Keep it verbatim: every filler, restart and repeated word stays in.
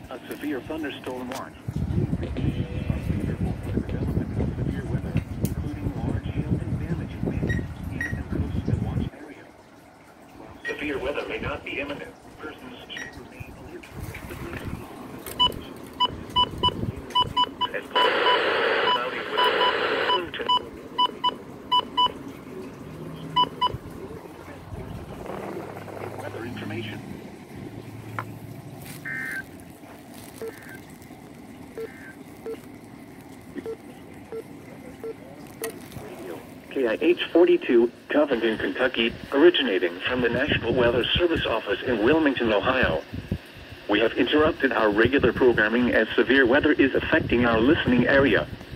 A severe thunderstorm watch. Development of severe weather, including large hail and damaging winds in and close to the watch area. While severe weather may not be imminent, persons should remain alert for the and cloudy with weather information. K I H forty-two, Covington, Kentucky, originating from the National Weather Service Office in Wilmington, Ohio. We have interrupted our regular programming as severe weather is affecting our listening area.